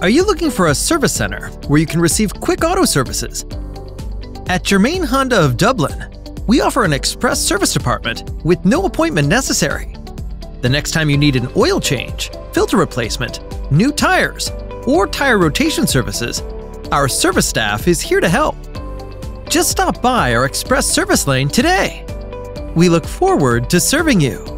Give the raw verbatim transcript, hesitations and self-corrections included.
Are you looking for a service center where you can receive quick auto services? At Germain Honda of Dublin, we offer an express service department with no appointment necessary. The next time you need an oil change, filter replacement, new tires, or tire rotation services, our service staff is here to help. Just stop by our express service lane today. We look forward to serving you.